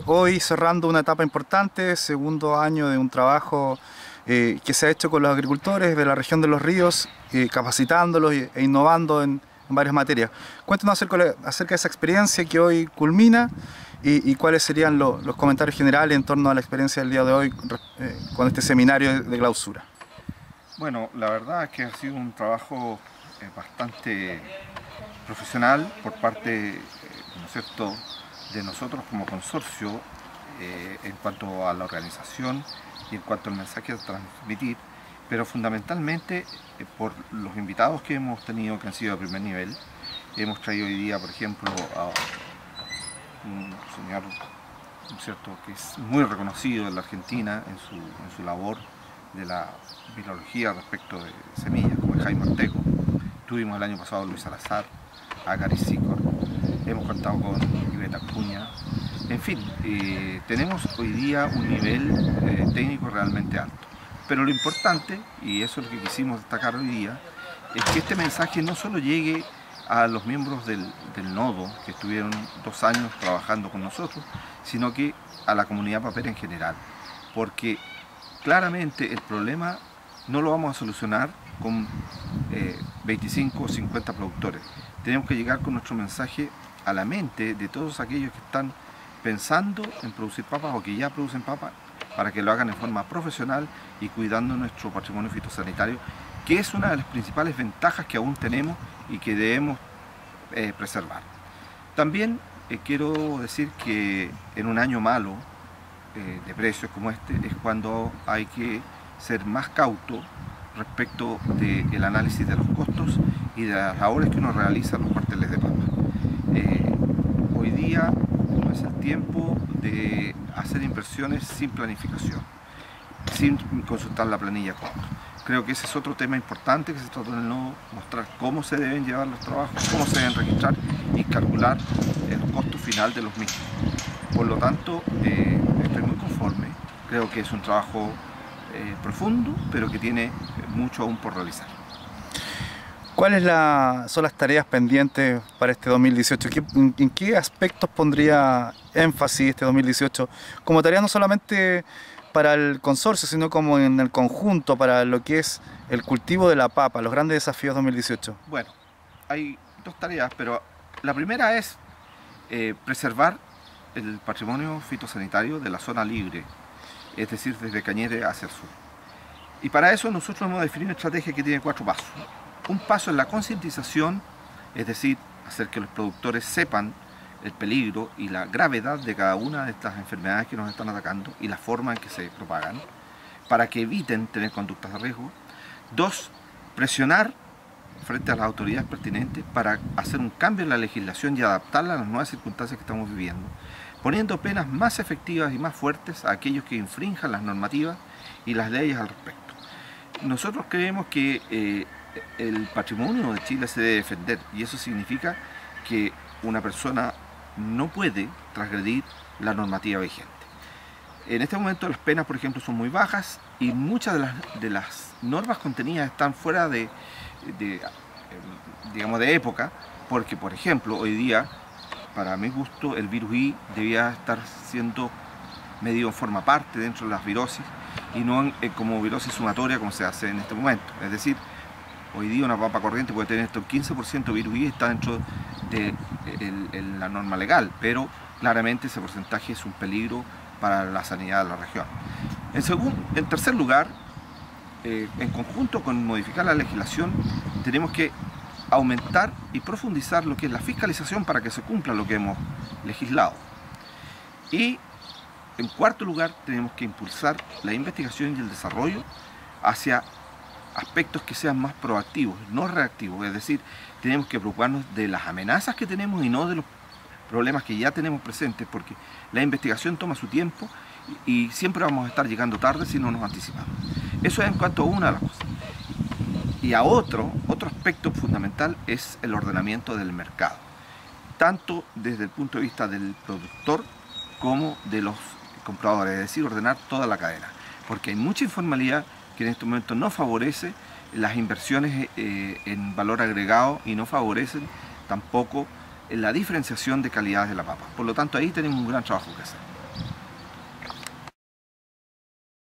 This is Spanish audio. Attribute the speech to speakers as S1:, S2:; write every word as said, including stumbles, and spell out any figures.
S1: Hoy cerrando una etapa importante, segundo año de un trabajo eh, que se ha hecho con los agricultores de la región de Los Ríos, eh, capacitándolos e innovando en, en varias materias. Cuéntanos acerca, acerca de esa experiencia que hoy culmina y, y cuáles serían lo, los comentarios generales en torno a la experiencia del día de hoy eh, con este seminario de, de clausura.
S2: Bueno, la verdad es que ha sido un trabajo eh, bastante profesional por parte, eh, ¿no es cierto?, de nosotros como consorcio eh, en cuanto a la organización y en cuanto al mensaje a transmitir, pero fundamentalmente eh, por los invitados que hemos tenido que han sido de primer nivel. Hemos traído hoy día, por ejemplo, a un señor, ¿no es cierto?, que es muy reconocido en la Argentina en su, en su labor de la biología respecto de semillas, como el Jaime Ortego. Tuvimos el año pasado a Luis Salazar, a Gary Sicor, hemos contado con Iveta Acuña. En fin, eh, tenemos hoy día un nivel eh, técnico realmente alto. Pero lo importante, y eso es lo que quisimos destacar hoy día, es que este mensaje no solo llegue a los miembros del, del nodo, que estuvieron dos años trabajando con nosotros, sino que a la comunidad papera en general. Porque claramente el problema no lo vamos a solucionar con eh, veinticinco o cincuenta productores. Tenemos que llegar con nuestro mensaje a la mente de todos aquellos que están pensando en producir papas o que ya producen papas, para que lo hagan en forma profesional y cuidando nuestro patrimonio fitosanitario, que es una de las principales ventajas que aún tenemos y que debemos eh, preservar. También eh, quiero decir que en un año malo eh, de precios como este es cuando hay que ser más cauto respecto del análisis de los costos y de las labores que uno realiza en los cuarteles de papa. Eh, hoy día no es el tiempo de hacer inversiones sin planificación, sin consultar la planilla cuatro. Creo que ese es otro tema importante que se trata de no mostrar cómo se deben llevar los trabajos, cómo se deben registrar y calcular el costo final de los mismos. Por lo tanto, eh, estoy muy conforme. Creo que es un trabajo eh, profundo, pero que tiene mucho aún por realizar.
S1: ¿Cuáles la, son las tareas pendientes para este dos mil dieciocho? ¿Qué, en, ¿En qué aspectos pondría énfasis este dos mil dieciocho? Como tarea no solamente para el consorcio, sino como en el conjunto, para lo que es el cultivo de la papa, los grandes desafíos dos mil dieciocho.
S2: Bueno, hay dos tareas, pero la primera es eh, preservar el patrimonio fitosanitario de la zona libre, es decir, desde Cañete hacia el sur. Y para eso nosotros hemos definido una estrategia que tiene cuatro pasos. Un paso es la concientización, es decir, hacer que los productores sepan el peligro y la gravedad de cada una de estas enfermedades que nos están atacando y la forma en que se propagan, para que eviten tener conductas de riesgo. Dos, presionar frente a las autoridades pertinentes para hacer un cambio en la legislación y adaptarla a las nuevas circunstancias que estamos viviendo, poniendo penas más efectivas y más fuertes a aquellos que infrinjan las normativas y las leyes al respecto. Nosotros creemos que eh, el patrimonio de Chile se debe defender y eso significa que una persona no puede transgredir la normativa vigente. En este momento las penas, por ejemplo, son muy bajas y muchas de las, de las normas contenidas están fuera de, de, digamos, de época, porque, por ejemplo, hoy día, para mi gusto, el virus I debía estar siendo medido en forma parte dentro de las virosis y no en, en, como virosis sumatoria como se hace en este momento. Es decir, hoy día una papa corriente puede tener esto, quince por ciento virus I está dentro de el, el, la norma legal, pero claramente ese porcentaje es un peligro para la sanidad de la región. En, segundo, en tercer lugar, eh, en conjunto con modificar la legislación, tenemos que aumentar y profundizar lo que es la fiscalización para que se cumpla lo que hemos legislado. Y en cuarto lugar, tenemos que impulsar la investigación y el desarrollo hacia aspectos que sean más proactivos, no reactivos, es decir, tenemos que preocuparnos de las amenazas que tenemos y no de los problemas que ya tenemos presentes, porque la investigación toma su tiempo y, y siempre vamos a estar llegando tarde si no nos anticipamos. Eso es en cuanto a una de las cosas. Y a otro, otro aspecto fundamental es el ordenamiento del mercado, tanto desde el punto de vista del productor como de los compradores, es decir, ordenar toda la cadena, porque hay mucha informalidad que en este momento no favorece las inversiones eh, en valor agregado y no favorecen tampoco la diferenciación de calidades de la papa. Por lo tanto, ahí tenemos un gran trabajo que hacer.